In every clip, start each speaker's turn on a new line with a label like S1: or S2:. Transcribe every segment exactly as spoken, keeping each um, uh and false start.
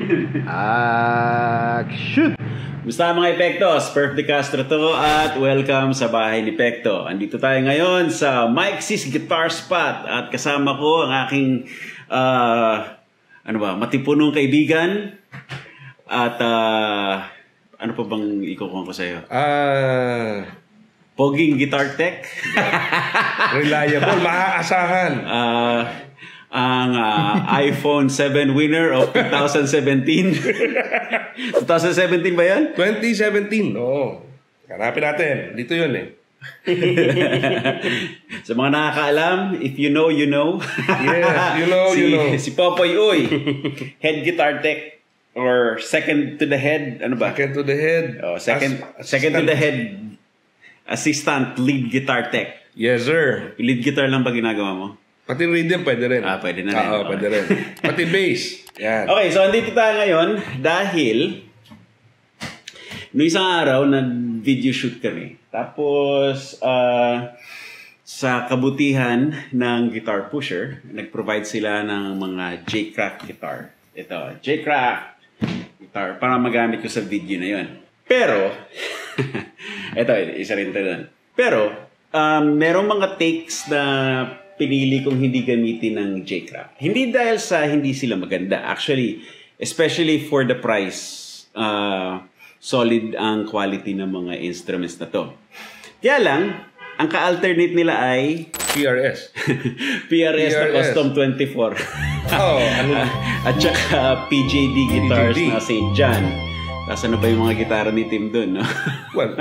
S1: Action! Basta mga Epektos, Perf De Castro to at welcome sa bahay ni Pekto. Andito tayo ngayon sa Mike C's Guitar Spot at kasama ko ang aking uh, ano ba, matipunong kaibigan at uh, ano pa bang ikukuha ko sa iyo?
S2: Ah... Uh...
S1: Poging Guitar Tech.
S2: Reliable, maaasahan.
S1: Uh, ang uh, iPhone seven winner of twenty seventeen. twenty seventeen ba yan?
S2: twenty seventeen, oo. Hanapin natin. Dito yun eh.
S1: Sa mga nakakaalam, if you know, you know.
S2: Yes, you know,
S1: si,
S2: you know.
S1: Si Popoy Uy, Head Guitar Tech or second to the head, ano ba?
S2: Second to the head.
S1: Oh, second, As, second to the head. Assistant lead guitar tech.
S2: Yes, sir.
S1: Lead guitar lang ba ginagawa mo?
S2: Pati rhythm, pwede rin.
S1: Ah, pwede na rin.
S2: Oo, pwede rin. Pati bass. Yan.
S1: Okay, so andito tayo ngayon dahil noong isang araw, nag-video shoot kami. Tapos, uh, sa kabutihan ng Guitar Pusher, nag-provide sila ng mga J-Craft guitar. Ito, J-Craft guitar para magamit ko sa video na yon. Pero, ito, isa rin ito doon. Pero, um, merong mga takes na pinili kong hindi gamitin ng J-Craft. Hindi dahil sa hindi sila maganda. Actually, especially for the price, uh, solid ang quality ng mga instruments na to. Kaya lang, ang ka-alternate nila ay
S2: P R S.
S1: P R S na Custom twenty-four.
S2: Oh, ano?
S1: At saka P J D guitars P J D na Saint John. Tapos ano ba yung mga gitara ni Tim doon, no?
S2: Well.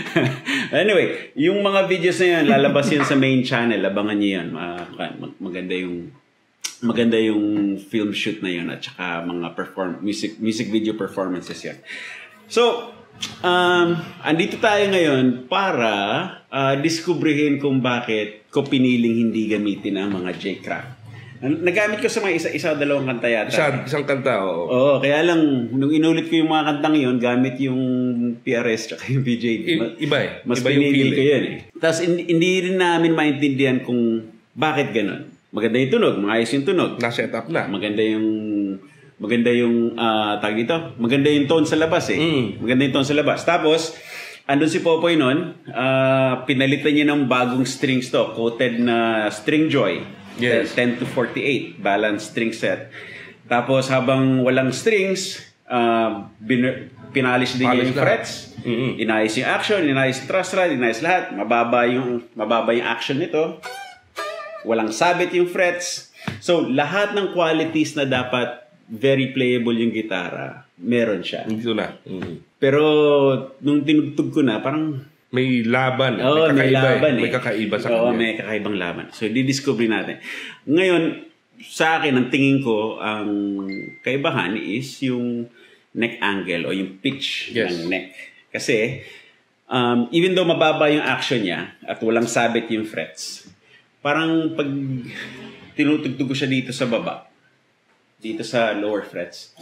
S1: Anyway, yung mga videos na yan, lalabas yun sa main channel. Abangan nyo yan. Mag maganda yung maganda yung film shoot na yun at saka mga perform music music video performances yan. So, um, andito tayo ngayon para uh, diskubrihin kung bakit ko piniling hindi gamitin ang mga J-Craft. Nagamit ko sa mga isa-isa dalawang kanta yata.
S2: Isa, isang kanta, oo.
S1: Oo, kaya lang, nung inulit ko yung mga kantang yun, gamit yung P R S tsaka yung P J D.
S2: I- iba eh.
S1: Mas
S2: iba
S1: pinili ko yun eh. Tapos hindi, hindi rin namin maintindihan kung bakit ganun. Maganda yung tunog, maayos yung tunog.
S2: Na-set up na.
S1: Maganda yung, maganda yung, uh, tag dito, maganda yung tone sa labas eh.
S2: Mm.
S1: Maganda yung tone sa labas. Tapos, andun si Popoy nun, uh, pinalitan niya ng bagong strings to, coated na String Joy.
S2: Yes.
S1: ten to forty-eight balanced string set. Tapos habang walang strings, uh, bin- pinalish din niya yung frets.
S2: Mm-hmm.
S1: Inayos yung action, inayos yung truss rod, inayos lahat. Mababa yung, mababa yung action nito. Walang sabit yung frets. So, lahat ng qualities na dapat very playable yung gitara, meron siya.
S2: Dito na. Mm-hmm.
S1: Pero, nung tinugtog ko na, parang
S2: may laban.
S1: Oo,
S2: may kakaiba.
S1: may laban eh.
S2: May kakaiba sa
S1: Oo,
S2: kanya.
S1: may kakaibang laban. So, di-discover natin. Ngayon, sa akin, ang tingin ko, ang kaibahan is yung neck angle o yung pitch
S2: yes.
S1: ng neck. Kasi, um, even though mababa yung action niya at walang sabit yung frets, parang pag tinutugtog ko siya dito sa baba, dito sa lower frets,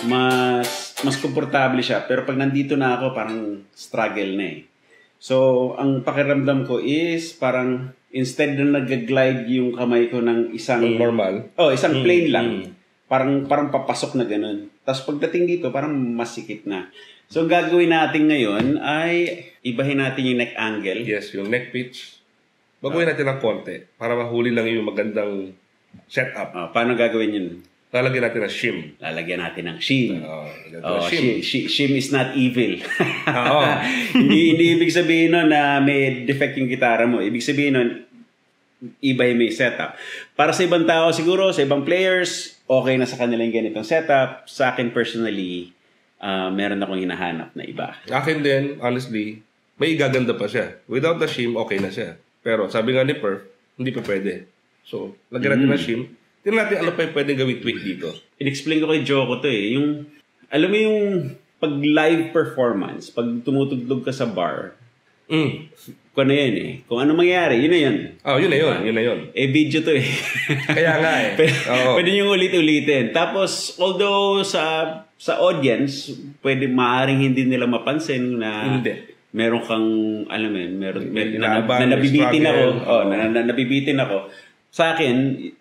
S1: mas mas komportable siya. Pero pag nandito na ako, parang struggle na eh. So, ang pakiramdam ko is parang instead na nag-glide yung kamay ko ng isang
S2: normal.
S1: Oh, isang plain
S2: mm,
S1: lang.
S2: Mm.
S1: Parang parang papasok na ganun. Tapos pagdating dito, parang masikip na. So, ang gagawin natin ngayon ay ibahin natin yung neck angle.
S2: Yes, yung neck pitch. Baguhin uh, natin ng konti para mahuli lang yung magandang setup.
S1: Uh, paano gagawin yun?
S2: Lalagyan natin ng shim.
S1: Lalagyan natin ng shim.
S2: Oh,
S1: oh,
S2: shim.
S1: Shim. Shim is not evil.
S2: Oo.
S1: hindi, hindi ibig sabihin nun na may defect yung gitara mo. Ibig sabihin nun, iba yung may setup. Para sa ibang tao siguro, sa ibang players, okay na sa kanila yung ganitong setup. Sa akin personally, uh, meron akong hinahanap na iba.
S2: Akin din, honestly, may igaganda pa siya. Without the shim, okay na siya. Pero sabi nga ni Perf, hindi pa pwede. So, lagyan natin mm. ng shim. Tingnan natin ano pa yung pwedeng gawin tweak dito.
S1: In-explain ko kay Joko to eh. Yung, alam mo yung pag live performance, pag tumutugtog ka sa bar,
S2: mm.
S1: kung ano yan eh. Kung ano mangyari, yun na yun.
S2: Oh, yun na yun. Yun na yun.
S1: Eh, video to eh.
S2: Kaya nga eh.
S1: Pwede,
S2: oh.
S1: pwede nyo ulit-ulitin. Tapos, although sa sa audience, pwede maaring hindi nila mapansin na
S2: hindi.
S1: Meron kang, alam mo yun, meron,
S2: may,
S1: na, na, na, na nabibitin ako. Oh, na, na, nabibitin ako. Sa akin,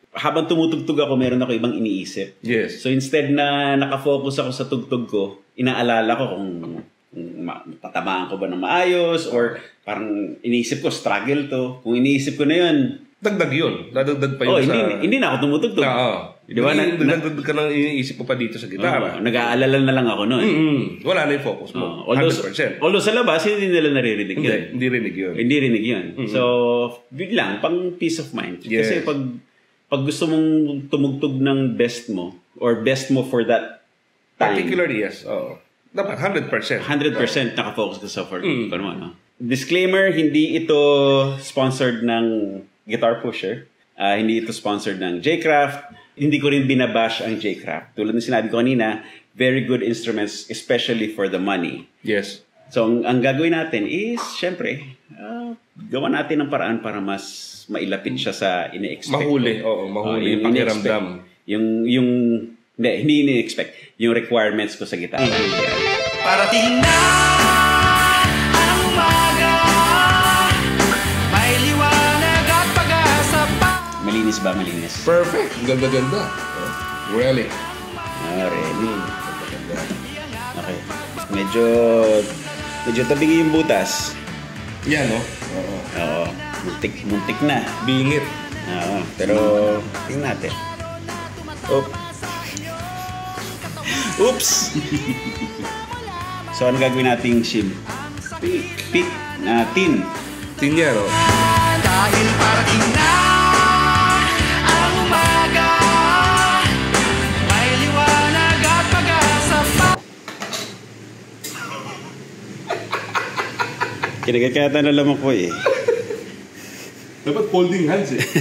S1: habang tumutugtog ako, meron ako ibang iniisip.
S2: Yes.
S1: So instead na nakafocus ako sa tugtog ko, inaalala ko kung, kung tatamaan ko ba ng maayos or parang iniisip ko, struggle to. Kung iniisip ko na yun,
S2: dagdag yun. Dadagdag pa yun
S1: oh,
S2: sa...
S1: hindi, hindi na ako tumutugtog.
S2: Na, oh.
S1: Di ba? Na,
S2: Dagdag ka nang iniisip mo pa dito sa gitara.
S1: Oh, nag-aalala na lang ako noon.
S2: Mm-hmm. Wala na yung focus mo.
S1: Oh, although,
S2: one hundred percent.
S1: although sa labas, hindi nila naririnig yun.
S2: Hindi, hindi rinig yun.
S1: Hindi rinig yun.
S2: Mm-hmm.
S1: So, biglang, pang peace of mind.
S2: Yes.
S1: Kasi pag pag gusto mong tumugtog ng best mo or best mo for that time,
S2: particularly, yes. Oo. Dapat one hundred percent.
S1: one hundred percent nakafocus ka sa for
S2: mm.
S1: ano, no? Disclaimer, hindi ito sponsored ng Guitar Pusher. Uh, hindi ito sponsored ng J-Craft. Hindi ko rin binabash ang J-Craft. Tulad ng sinabi ko kanina, very good instruments, especially for the money.
S2: Yes.
S1: So, ang, ang gagawin natin is, syempre, uh, gawa natin ng paraan para mas mailapit siya sa ine-expect.
S2: Mahuli, oo. Mahuli, uh, yung pakiramdam.
S1: Yung, yung, hindi, hindi ine-expect. Yung requirements ko sa guitar. Mm-hmm.
S3: Parating na ang umaga, may liwanag at pag-asa pa.
S1: Malinis ba? Malinis.
S2: Perfect. Ganda-ganda. Oh, really.
S1: Ah, really.
S2: Mm, ganda-ganda.
S1: Okay. Medyo, medyo tabingi yung butas.
S2: Yan, no? Oo.
S1: Oo. Muntik, muntik na.
S2: Bingit.
S1: Oo. Pero, tingnan natin. Oh. Oops! So, ano gagawin nating shim? Pick. Pick. Na tin.
S2: Tin yan, no?
S3: Dahil parating na ang umaga, may liwanag at pag-asa pa.
S1: Kinagakata na lamang ko eh.
S2: Dapat folding hands eh.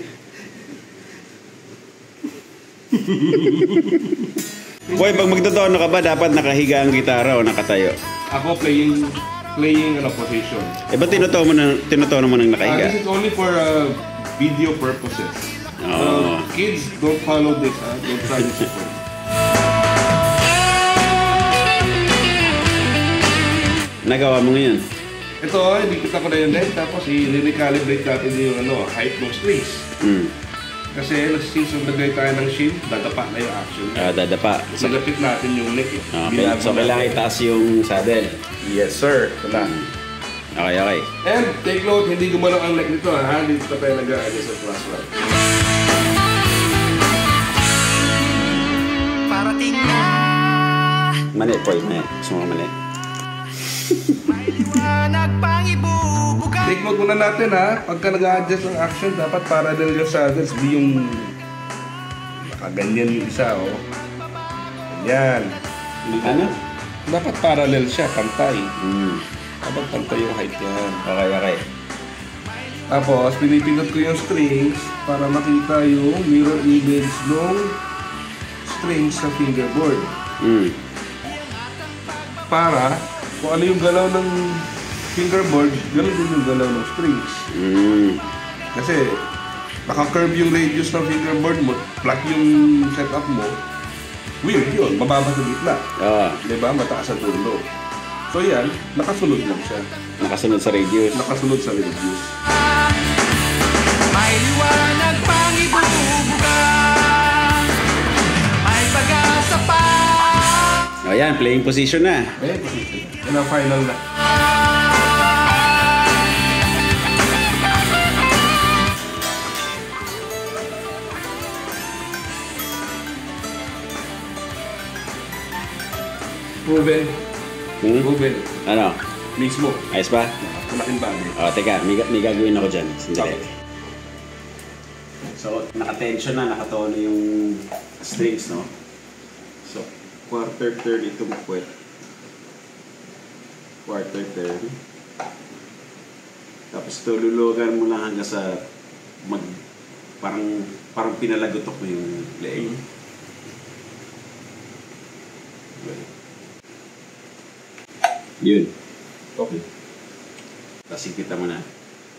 S1: Boy, pag magtotono ka ba, dapat nakahiga ang gitara o nakatayo?
S2: Ako playing playing ano position.
S1: Eh, ba't tinutono mo, na, tinutono mo nang
S2: Uh,
S1: nakahiga?
S2: this is only for uh, video purposes.
S1: Oh.
S2: Uh, kids, don't follow this. Uh, don't try this at home.
S1: Nagawa mo ngayon?
S2: Ito, inikita ko na yun din. Tapos i-recalibrate natin yung ano, height ng strings.
S1: Hmm.
S2: Kasi since naglagay tayo ng shim, dadapa na yung action.
S1: Ah, dadapa. So,
S2: Nilapit natin yung neck. Eh.
S1: okay.
S2: Binago
S1: So, kailangan
S2: natin.
S1: itaas yung saddle.
S2: Yes, sir. Wala.
S1: Okay, okay.
S2: And take note, hindi gumalaw ang neck nito. Ha? Dito pa tayo nag-a-adjust sa plus one.
S3: Parating na
S1: Mali, boy. Mali. Gusto mo mali.
S3: may liwanag pang ibubuga.
S2: Take note muna natin ha. Pagka nag-a-adjust ng action, dapat parallel yung saddles. Di yung nakaganyan yung isa. Oh. Ganyan.
S1: Ano?
S2: Dapat parallel siya, pantay.
S1: Hmm.
S2: Dapat pantay yung height yan.
S1: Okay, okay.
S2: Tapos, pinipindot ko yung strings para makita yung mirror image ng strings sa fingerboard.
S1: Hmm.
S2: Para, kung ano yung galaw ng fingerboard, ganoon din yung galaw ng strings.
S1: Hmm.
S2: Kasi, naka-curve yung radius ng fingerboard mo, flat yung setup mo, weird yun, mababa sa gitna.
S1: Ah,
S2: Diba? Mataas sa dulo. So yan, nakasunod lang siya.
S1: nakasunod sa radius.
S2: Nakasunod sa radius.
S3: May liwanag pang ibubuga, may pag-asa pa.
S1: O yan, playing position na.
S2: Eh, yan ang final na. Proven.
S1: Hmm?
S2: Proven.
S1: Ano?
S2: Mismo.
S1: Ayos ba?
S2: Malaking bagay.
S1: O, teka. May, may gagawin ako dyan. Sandali.
S2: Okay.
S1: So, naka-tension na, nakatono yung strings, no? So, quarter turn itong puwet. Quarter turn. Tapos tululugan mo lang hanggang sa mag... Parang, parang pinalagotok mo yung leg. Yun.
S2: Okay.
S1: Tapos ikita mo na.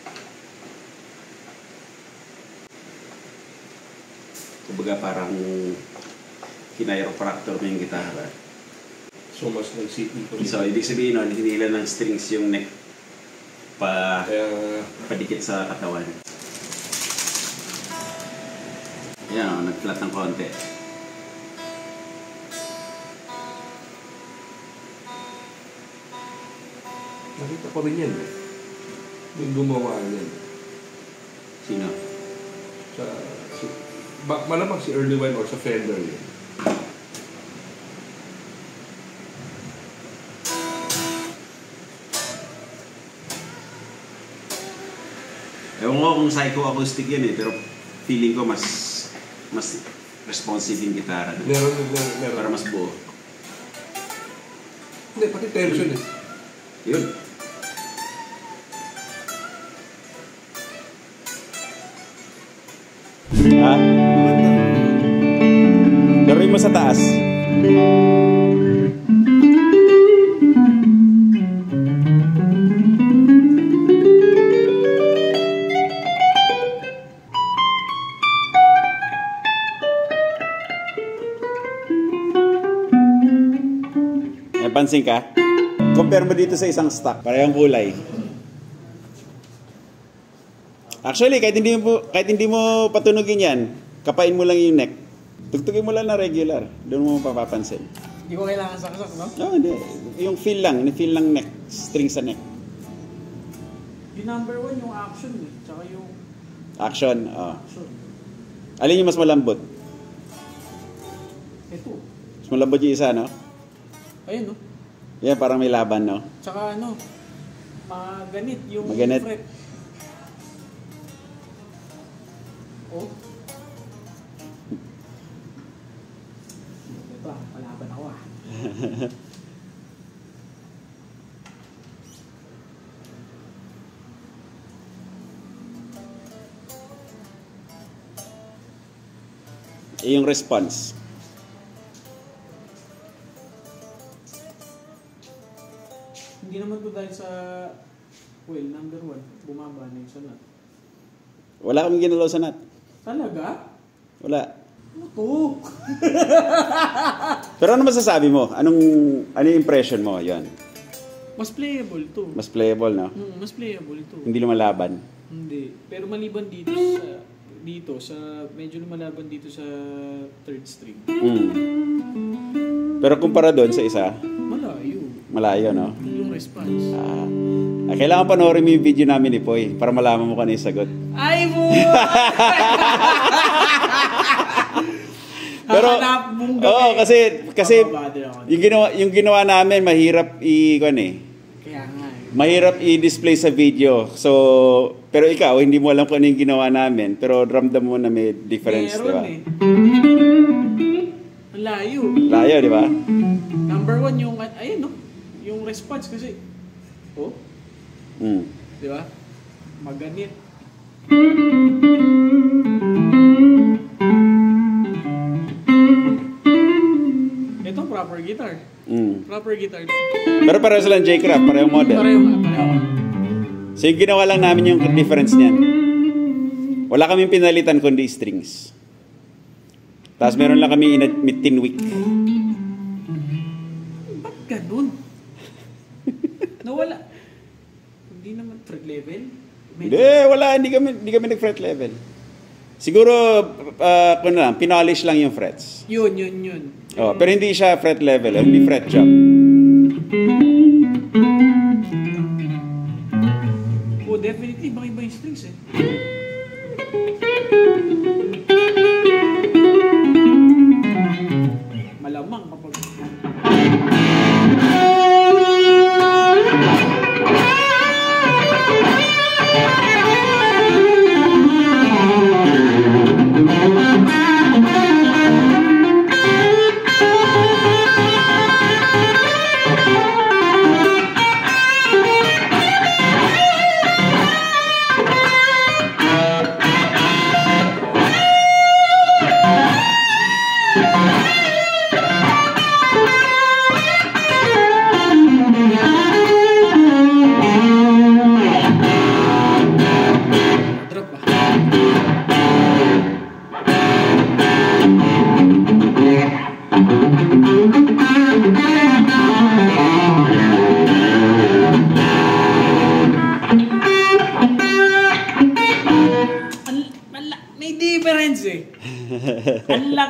S1: Kumbaga parang kinayiropractor mo yung gitara.
S2: So, mas nag-C P ko rin.
S1: So, ibig sabihin nun, hinila ng strings yung neck pa
S2: Kaya,
S1: padikit sa katawan. Ayan o, nag-flat ng konti.
S2: Nakita ko rin yan. Eh. Yung gumawa yan.
S1: Sino?
S2: Sa, si, ba, malamang si Early Wine or sa Fender yun.
S1: Ewan ko kung psychoacoustic yun eh, pero feeling ko mas mas responsive yung gitara.
S2: Meron, meron, meron.
S1: Para mas buo.
S2: Hindi, pati tension eh.
S1: Yun. Ha? Laruin mo sa taas. Pansin ka? Compare mo dito sa isang stock, parehong kulay. Actually, kahit hindi mo kahit hindi mo patunugin 'yan, kapain mo lang yung neck. Tugtugin mo lang na regular, doon mo mapapansin.
S4: Hindi ko kailangan saksak, no?
S1: No, hindi. Yung feel lang, yung feel lang neck, string sa neck.
S4: Yung number one, yung action eh. Tsaka yung
S1: Action, oh.
S4: action.
S1: Alin yung mas malambot?
S4: Ito.
S1: Mas malambot yung isa, no?
S4: Ayun, no?
S1: Yan, parang may laban, no?
S4: Tsaka ano, maganit yung
S1: Maganit.
S4: fret. Oh. Ito ah, palaban ako ah.
S1: Eh, yung response.
S4: Hindi naman to dahil sa, well, number one, bumaba na yung sanat.
S1: Wala kami ginalaw sa nut.
S4: Talaga?
S1: Wala.
S4: Ano to?
S1: Pero ano masasabi mo? Anong, ano yung impression mo? Yan.
S4: Mas playable to.
S1: Mas playable, no?
S4: Hmm, mas playable to.
S1: Hindi lumalaban.
S4: Hindi. Pero maliban dito sa dito sa medyo lumalaban dito sa third string.
S1: Mm. Pero kumpara doon sa isa,
S4: Malayo.
S1: malayo, no?
S4: Yung response.
S1: Ah, ah, kailangan panoorin mo yung video namin ni Poy para malaman mo kung ano yung sagot.
S4: Ay mo!
S1: Pero,
S4: Hahanap mong gabi.
S1: oo, kasi, kasi
S4: Mababother ako.
S1: yung ginawa, yung ginawa namin, mahirap i, kuwan eh,
S4: Kaya nga eh.
S1: mahirap i-display sa video. So, pero ikaw, hindi mo alam kung ano yung ginawa namin, pero ramdam mo na may difference, di ba?
S4: Meron eh. Ang layo.
S1: Layo, di ba?
S4: Number one yung, ayun no? Yung response kasi, oh,
S1: Mm.
S4: di ba? Maganit. Ito proper guitar.
S1: Mm.
S4: Proper guitar.
S1: Pero pareho silang J-Craft, parehong model.
S4: Pareho nga, pareho.
S1: So yung ginawa lang namin yung difference niyan. Wala kaming pinalitan kundi strings. Tapos meron lang kami in tin week.
S4: Ba't ganun? Nawala. Hindi naman fret level.
S1: Hindi, wala. Hindi kami, hindi kami nag-fret level. Siguro, uh, kung lang, pinolish lang yung frets.
S4: Yun, yun, yun.
S1: Oh, pero hindi siya fret level, hindi fret job.
S4: Oh, definitely, ibang-iba yung strings eh. Malamang kapag...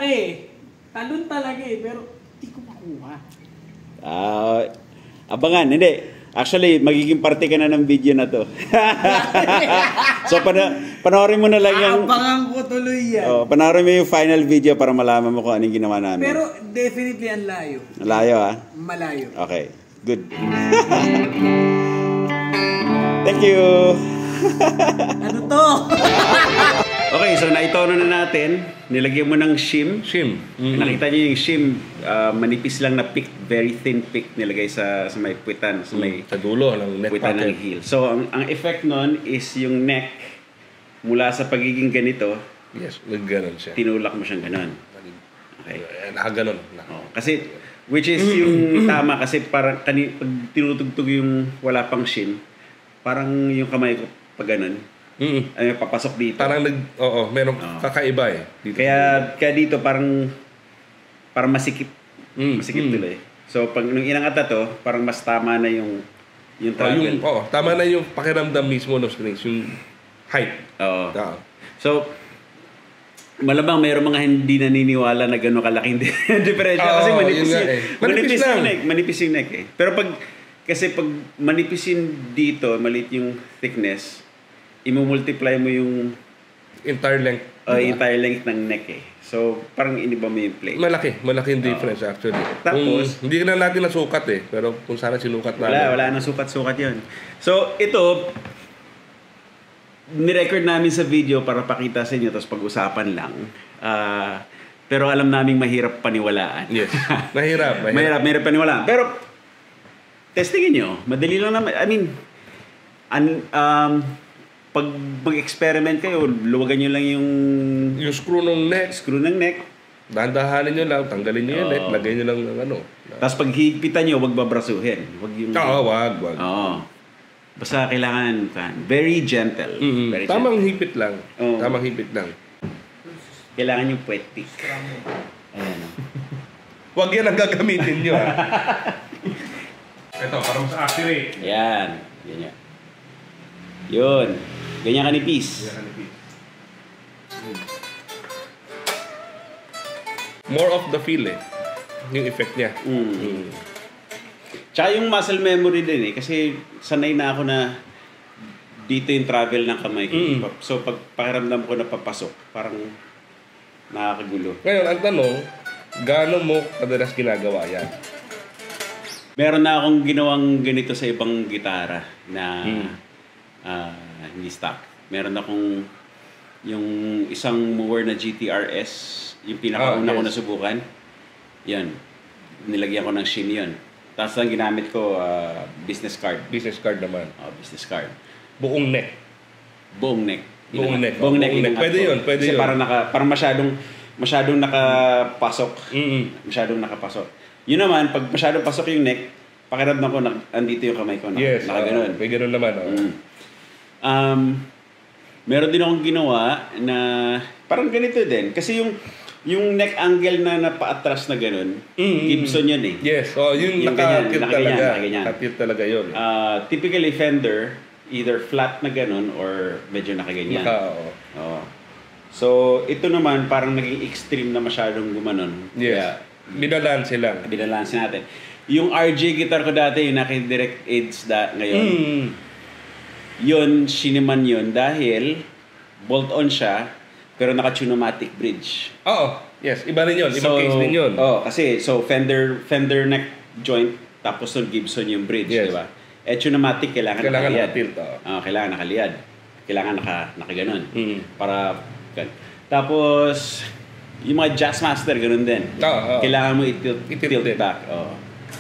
S4: talaga eh. Talon talaga eh, pero hindi ko makuha.
S1: Ah, abangan, hindi. Actually, magiging parte ka na ng video na to. So, pana panoorin mo na lang yung...
S4: Abangan ko tuloy yan.
S1: Oh, panoorin mo yung final video para malaman mo kung anong ginawa namin.
S4: Pero definitely ang layo.
S1: Layo, ah?
S4: Malayo.
S1: Okay, good. Thank you!
S4: Ano to?
S1: Okay, so naitono na natin. Nilagyan mo ng shim.
S2: Shim. Mm-hmm.
S1: Nakita niyo yung shim, uh, manipis lang na pick, very thin pick nilagay sa sa may puwitan, sa may
S2: Sa dulo ng neck
S1: puwitan ng
S2: pocket.
S1: heel. So ang ang effect nun is yung neck mula sa pagiging ganito,
S2: Yes, nagganon siya.
S1: tinulak mo siyang ganon. Okay.
S2: Eh, Nakaganon.
S1: Oh, kasi which is yung tama kasi parang kani pag tinutugtog yung wala pang shim, parang yung kamay ko pag ganon,
S2: Mm-mm.
S1: ay papasok dito.
S2: Parang nag... Oo, merong
S1: Oo.
S2: kakaiba eh. Dito.
S1: Kaya kaya dito parang parang masikip.
S2: Mm,
S1: Masikip
S2: mm.
S1: tuloy. So pag nung inangat na to, parang mas tama na yung yung
S2: Oh,
S1: travel.
S2: yung, oh, tama na yung pakiramdam mismo ng strings, yung height.
S1: Oo.
S2: Oo.
S1: So malamang mayroong mga hindi naniniwala na gano'ng kalaking diferensya
S2: Oo,
S1: kasi
S2: yun
S1: manipis
S2: nga
S1: yung,
S2: eh. Manipis
S1: manipis
S2: lang.
S1: yung neck, manipis yung neck eh. Pero pag kasi pag manipisin dito, maliit yung thickness, imumultiply mo yung
S2: Entire length.
S1: uh,
S2: Diba?
S1: entire length ng neck eh. So parang iniba mo yung plate.
S2: Malaki. Malaki yung difference actually.
S1: Tapos-
S2: Kung, hindi na natin nasukat eh. Pero kung sana sinukat natin.
S1: Wala, wala nang sukat-sukat yun. So, ito, nirecord namin sa video para pakita sa inyo, tapos pag-usapan lang. Ah, pero alam naming mahirap paniwalaan.
S2: Yes. Mahirap. Mahirap.
S1: mahirap, mahirap paniwalaan. Pero, testingin nyo. Madali lang naman. I mean, an, um, pag mag-experiment kayo, luwagan nyo lang yung
S2: Yung screw ng neck,
S1: screw ng neck.
S2: dahan-dahanin nyo lang, tanggalin nyo yung
S1: Oo.
S2: neck, lagay nyo lang ng ano.
S1: Tapos pag higpitan nyo, wag babrasuhin. Wag yung...
S2: Oo, wag, wag.
S1: Oo. Basta kailangan kan very gentle.
S2: Mm-mm.
S1: Very
S2: Tamang
S1: gentle.
S2: hipit lang.
S1: Oo.
S2: Tamang hipit lang.
S1: Kailangan yung puwet pick. Ayan. oh.
S2: Wag yan ang gagamitin nyo ha. Ito, para mas accurate.
S1: Ayan. Ganyan. Yun. Ganyan kanipis.
S2: More of the feel eh. Yung effect niya.
S1: Mm.
S2: Mm.
S1: Tsaka yung muscle memory din eh. Kasi sanay na ako na dito yung travel ng kamay ko.
S2: Mm.
S1: So pag pakiramdam ko na papasok, parang nakakagulo.
S2: Ngayon, ang tanong, gaano mo kadalas ginagawa yan?
S1: Meron na akong ginawang ganito sa ibang gitara na
S2: Mm.
S1: ah, hindi stock. Meron akong yung isang Moore na G T R S, yung pinakauna
S2: Ah,
S1: ko
S2: yes.
S1: nasubukan. Yan. Nilagyan ko ng shim yun. Tapos ang ginamit ko, ah, business card.
S2: Business card naman.
S1: Oh, business card.
S2: Buong neck.
S1: Buong neck.
S2: Buong
S1: Inangat-
S2: neck, oh,
S1: Buong neck.
S2: buong neck.
S1: inangat
S2: Pwede
S1: ko.
S2: yun, pwede
S1: Kasi
S2: yun.
S1: parang, naka, parang masyadong, masyadong nakapasok.
S2: Mm-mm.
S1: Masyadong nakapasok. Yun naman, pag masyadong pasok yung neck, pakiramdam ko, na, andito yung kamay ko. Na,
S2: Yes.
S1: Nakaganon.
S2: uh, may ganun naman. Oh.
S1: Mm. Um, meron din akong ginawa na parang ganito din. Kasi yung yung neck angle na napaatras na ganun,
S2: Mm,
S1: Gibson yun eh.
S2: Yes. Oh, yung,
S1: Yung
S2: naka-tilt
S1: ganyan, nakaganyan,
S2: talaga.
S1: nakaganyan.
S2: Naka-tilt talaga yun.
S1: Uh, typically Fender, either flat na ganun or medyo nakaganyan.
S2: Naka, oh.
S1: Oo. So, ito naman parang naging extreme na masyadong gumanon.
S2: Yes.
S1: Kaya,
S2: Binalanse lang.
S1: binalanse natin. Yung R J guitar ko dati, yung naki-direct aids da, ngayon,
S2: Mm.
S1: yun, siniman yun dahil bolt-on siya, pero naka-tunomatic bridge.
S2: Oo. Yes. Iba rin yun. Ibang case din yun.
S1: Oh, kasi, so, Fender Fender neck joint, tapos yung Gibson yung bridge,
S2: Yes.
S1: di ba? Eh, tunomatic, kailangan,
S2: Kailangan
S1: nakaliyad.
S2: naka-tilt. Oh.
S1: Ah, kailangan nakaliyad. Kailangan naka, nakaganon.
S2: Mm.
S1: Para, gan- tapos, yung mga Jazzmaster, ganun din.
S2: Oo, oo.
S1: Kailangan mo i-tilt,
S2: I-tilt
S1: tilt
S2: din.
S1: back. Oh.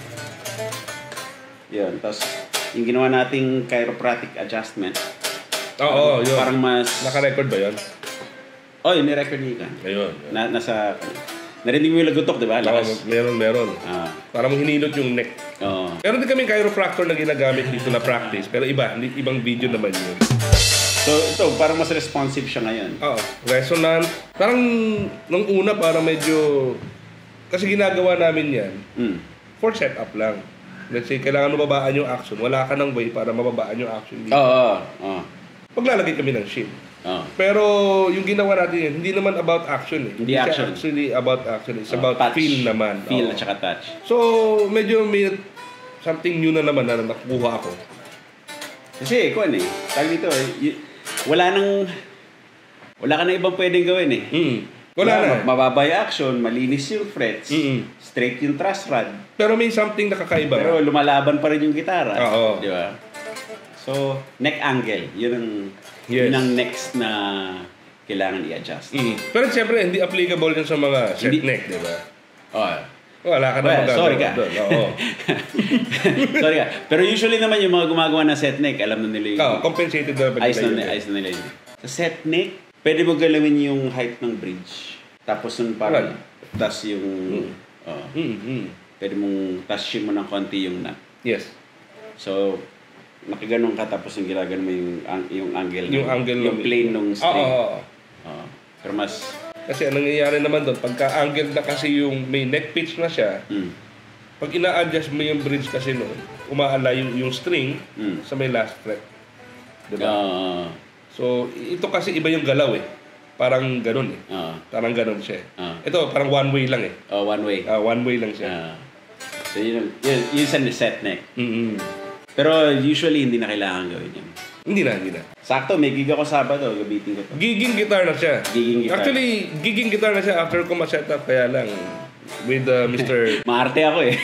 S1: Yun. Tapos, yung ginawa nating chiropractic adjustment,
S2: Oo, yun.
S1: parang mas...
S2: Naka-record ba yun?
S1: Oh, yun, ni-record niya ka.
S2: Ayun.
S1: Na, nasa... Narinig mo yung lagutok, di ba?
S2: Oo,
S1: Lakas.
S2: meron, meron.
S1: Ah,
S2: Parang hinilot yung neck.
S1: oo.
S2: Meron din kami chiropractor na ginagamit dito na practice. Pero iba, hindi- ibang video naman yun.
S1: So, ito, parang mas responsive siya ngayon.
S2: Oo, resonant. Parang nung una parang medyo... Kasi ginagawa namin yan
S1: Mm.
S2: for setup lang. Let's say, kailangan mababaan yung action. Wala ka ng way para mababaan yung action dito.
S1: Oo, oo, oo.
S2: Paglalagay kami ng shim.
S1: Oh.
S2: Pero yung ginawa natin yun, hindi naman about action eh.
S1: Hindi
S2: siya
S1: action.
S2: actually about action. It's
S1: Oh,
S2: about
S1: touch.
S2: feel naman.
S1: Feel
S2: Oo.
S1: at saka touch.
S2: So, medyo may something new na naman na nakukuha ako.
S1: Kasi, kung ano eh, tag dito eh, y- wala nang, wala ka na ibang pwedeng gawin eh.
S2: Mm. Wala na.
S1: Mababa yung action, malinis yung frets,
S2: Mm-mm.
S1: straight yung truss rod.
S2: Pero may something nakakaiba.
S1: Pero lumalaban pa rin yung gitara.
S2: Oo.
S1: Di ba? So, neck angle. Yun ang,
S2: Yes.
S1: yun ang next na kailangan i-adjust.
S2: Mm. Pero siyempre, hindi applicable yun sa mga set
S1: Hindi-
S2: neck, di ba?
S1: Oh.
S2: Wala ka na
S1: Well,
S2: magagawa
S1: sorry ka.
S2: doon. Oo.
S1: Sorry ka. Pero usually naman yung mga gumagawa ng set neck, alam na nila yung...
S2: Ikaw, compensated na pag
S1: ayos na, ayos na nila yun. Sa set neck, pwede mo galawin yung height ng bridge. Tapos yung parang
S2: Right.
S1: tas yung...
S2: Mm.
S1: oh,
S2: Mm, mm.
S1: pwede mong tasin mo ng konti yung nut.
S2: Yes.
S1: So, nakaganon ka tapos yung ginagano mo yung, ang, yung angle.
S2: Yung
S1: ng-
S2: angle
S1: Yung
S2: ng-
S1: plane ng
S2: Oo.
S1: string.
S2: oo, oo.
S1: Oo. Pero mas...
S2: Kasi anong nangyayari naman doon, pagka-angle na kasi yung may neck pitch na siya,
S1: Mm,
S2: pag ina-adjust mo yung bridge kasi noon, umaala yung, yung string
S1: mm.
S2: sa may last fret. Diba?
S1: Ah,
S2: So, ito kasi iba yung galaw eh. Parang ganun eh.
S1: ah,
S2: Parang ganun siya.
S1: ah.
S2: Ito, parang one way lang eh.
S1: Oh, one way.
S2: Ah, one way lang siya.
S1: Ah. So, yun, ang- yun, yun sa set neck.
S2: Mm-mm.
S1: Pero usually, hindi na kailangan gawin yun.
S2: Hindi na, hindi na.
S1: Sakto, may gig ako Sabado, gabitin ko to.
S2: Giging guitar na siya.
S1: Giging guitar.
S2: Actually, giging guitar na siya after ko ma-set up. Kaya lang, with uh, Mister
S1: Maarte ako eh.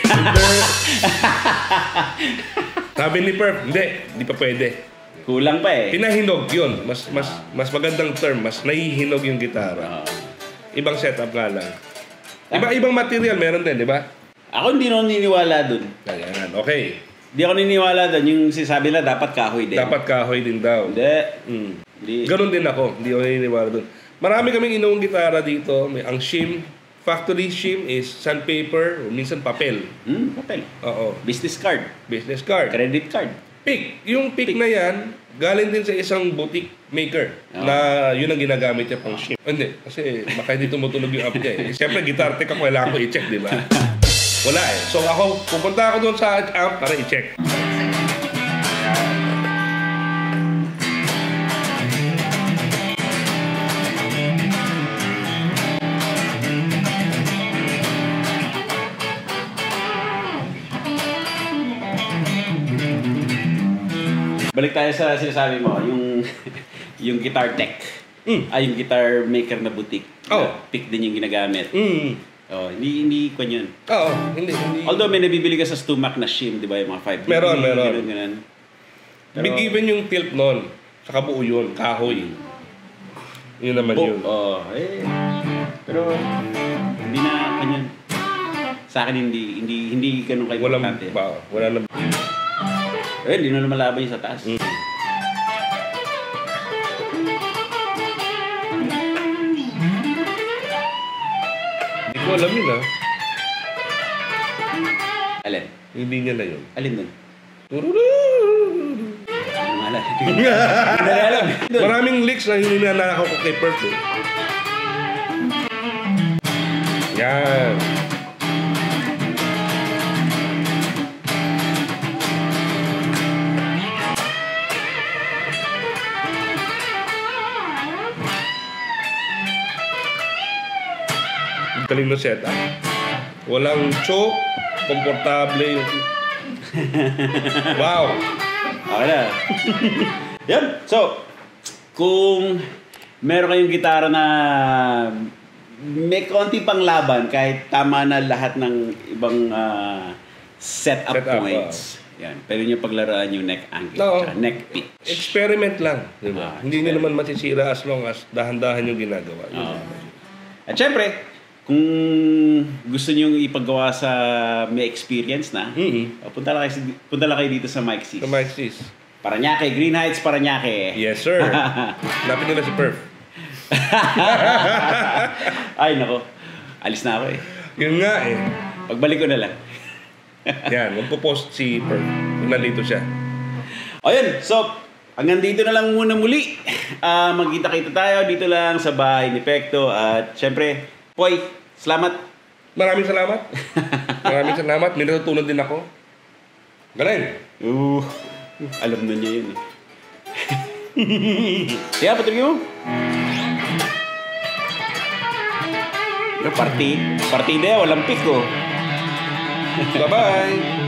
S2: Sabi ni Perf, hindi, hindi pa pwede.
S1: Kulang pa eh.
S2: Pinahinog yun. Mas, mas, mas magandang term, mas nahihinog yung gitara.
S1: Ah.
S2: Ibang setup nga lang. Iba-ibang material meron din, di ba?
S1: Ako hindi na naniniwala dun.
S2: Ayan, okay.
S1: Hindi ako naniniwala dun. Yung sinasabi na dapat kahoy din.
S2: Dapat kahoy din daw.
S1: Hindi.
S2: Mm.
S1: Hindi.
S2: Ganon din ako. Hindi ako naniniwala doon. Marami kaming inuong gitara dito. May, ang shim, factory shim is sandpaper, o minsan papel.
S1: Hmm, papel.
S2: Oo.
S1: Business card.
S2: Business card.
S1: Credit card.
S2: Pick. Yung pick, na yan, galing din sa isang boutique maker
S1: Oo.
S2: na yun ang ginagamit niya pang shim. Hindi. Kasi baka hindi tumutunog yung amp niya eh. Siyempre, guitar tech ako, kailangan ko i-check, di ba? Wala eh. So ako, pupunta ako doon sa amp para i-check.
S1: Balik tayo sa sinasabi mo, yung yung guitar tech.
S2: Mm.
S1: Ay, yung guitar maker na boutique.
S2: Oh.
S1: Na pick din yung ginagamit.
S2: Mm.
S1: Oh, hindi hindi ko yun.
S2: Oo. Hindi, hindi.
S1: Although may nabibili ka sa Stumac na shim, di ba, yung mga five D.
S2: Meron, meron.
S1: Ganun, ganun. Pero-
S2: Big even yung tilt nun. Saka buo yun. Kahoy. Yun naman
S1: Bo-
S2: yun.
S1: Oh, eh. Pero hindi na kanyan. Sa akin hindi hindi hindi ganun kayo
S2: Walang,
S1: importante.
S2: ba, wala na.
S1: Eh, hindi na lumalaban yung sa taas.
S2: Mm. Hindi ko alam yun ah.
S1: Alin?
S2: Hindi niya na yun.
S1: Alin dun?
S2: Tururu!
S1: Ano nga alam? Hindi na alam. Dun.
S2: Maraming licks na hininanakaw ko kay Perth eh. Yan. Ang galing na setup. Walang choke, komportable yung... Wow!
S1: Okay na. Yan. So, kung meron kayong gitara na may konti pang laban kahit tama na lahat ng ibang ah, setup
S2: Setup,
S1: points. Yan. Pwede nyo paglaraan yung neck angle.
S2: Oo.
S1: tsaka neck pitch.
S2: Experiment lang. Diba?
S1: Ah,
S2: Hindi nyo naman masisira as long as dahan-dahan yung ginagawa.
S1: Oo. At syempre, kung gusto nyo ipagawa sa may experience na,
S2: Mm-hmm.
S1: oh, punta lang kayo, sa- punta lang kayo dito sa Mike Sis.
S2: Sa Mike Sis.
S1: Paranaque, Green Heights, Paranaque.
S2: Yes, sir. Hanapin nila si Perf.
S1: Ay, nako. Alis na ako eh.
S2: Yun nga eh.
S1: Pagbalik ko na lang.
S2: Yan, magpo-post si Perf. Kung nandito siya.
S1: O yun, so, hanggang dito na lang muna muli. Ah, magkita-kita tayo dito lang sa bahay ni Pekto. At syempre, Poy, salamat.
S2: Maraming salamat. Maraming salamat. May natutunan din ako. Galing.
S1: Uh, alam na niya yun eh. Siya, patugin mo. Pero party, partida, walang pick oh.
S2: Bye-bye!